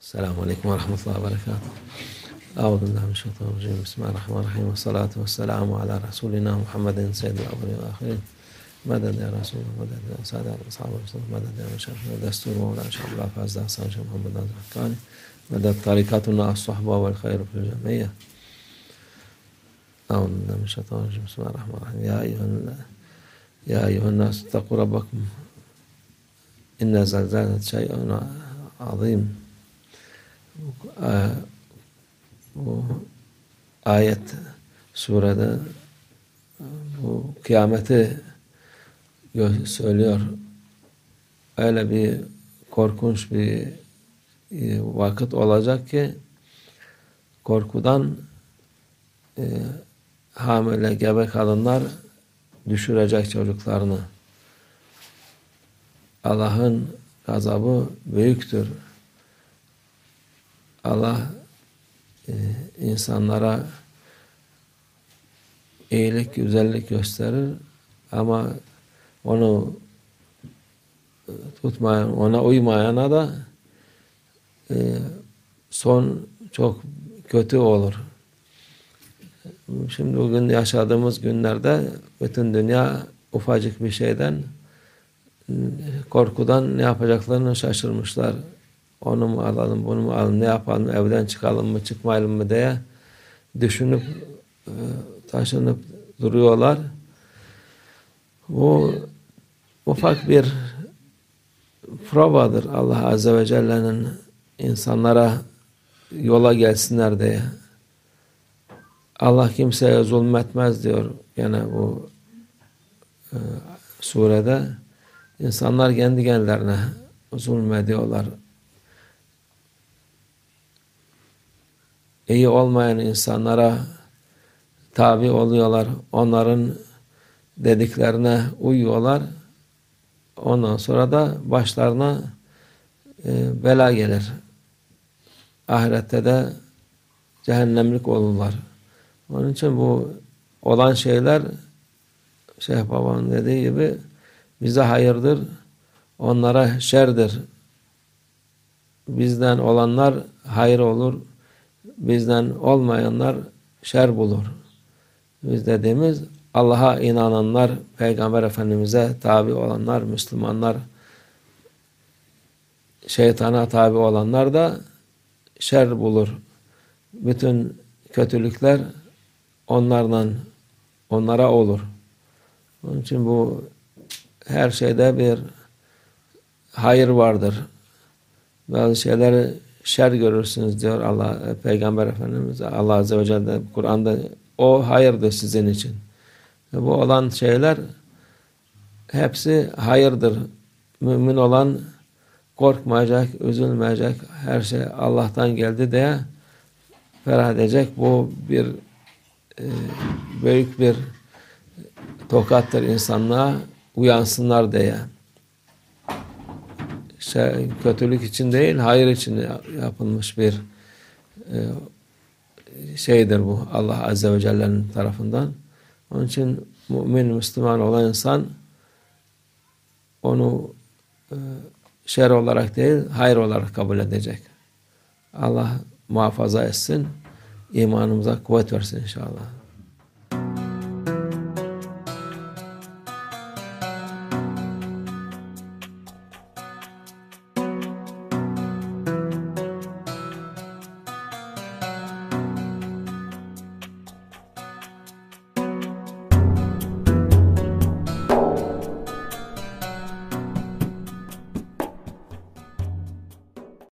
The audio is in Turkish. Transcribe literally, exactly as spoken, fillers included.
Selamun Aleyküm ve Rahmetullahi ve Berekatuhu. Euzubillahimineşşeytanirracim. Bismillahirrahmanirrahim. Ve salatu ve selamu ala Resulina Muhammedin seyyidil evvelin ve ahirin. Meded ya Resulullah, meded ya Sadat ve sahabe Resulullah, meded ya Meşerif ve Destur ve Mevla Şahbullah Fazda Hasan Şah Muhammed Nazır Hakkani. Meded tarikatuna as-sahba vel hayru fil cemiyye. Euzubillahimineşşeytanirracim. Bismillahirrahmanirrahim. Ya eyyühen Ya eyyühen nas ittaqu rabbakum. İnne zelzalet şey'un azim. Bu ayet surede bu kıyameti söylüyor. Öyle bir korkunç bir vakit olacak ki korkudan e, hamile gebe kadınlar düşürecek çocuklarını. Allah'ın gazabı büyüktür. Allah e, insanlara iyilik, güzellik gösterir ama onu tutmayan, ona uymayana da e, son çok kötü olur. Şimdi bugün yaşadığımız günlerde bütün dünya ufacık bir şeyden korkudan ne yapacaklarını şaşırmışlar. Onu mu alalım, bunu mu alalım, ne yapalım, evden çıkalım mı, çıkmayalım mı diye düşünüp taşınıp duruyorlar. Bu ufak bir provadır Allah Azze ve Celle'nin insanlara yola gelsinler diye. Allah kimseye zulmetmez diyor gene bu e, surede. İnsanlar kendi kendilerine zulmediyorlar. İyi olmayan insanlara tabi oluyorlar. Onların dediklerine uyuyorlar. Ondan sonra da başlarına e, bela gelir. Ahirette de cehennemlik olurlar. Onun için bu olan şeyler Şeyh Baba'nın dediği gibi bize hayırdır, onlara şerdir. Bizden olanlar hayır olur, bizden olmayanlar şer bulur. Biz dediğimiz Allah'a inananlar, Peygamber Efendimiz'e tabi olanlar, Müslümanlar, şeytana tabi olanlar da şer bulur. Bütün kötülükler onlardan, onlara olur. Onun için bu her şeyde bir hayır vardır. Bazı şeyleri şer görürsünüz diyor Allah, Peygamber Efendimiz, Allah Azze ve Celle Kur'an'da o hayırdır sizin için. Bu olan şeyler hepsi hayırdır. Mümin olan korkmayacak, üzülmeyecek, her şey Allah'tan geldi diye ferah edecek. Bu bir e, büyük bir tokattır insanlığa, uyansınlar diye. Şey, kötülük için değil, hayır için yapılmış bir e, şeydir bu Allah Azze ve Celle'nin tarafından. Onun için mümin, Müslüman olan insan onu e, şer olarak değil, hayır olarak kabul edecek. Allah muhafaza etsin, imanımıza kuvvet versin inşallah.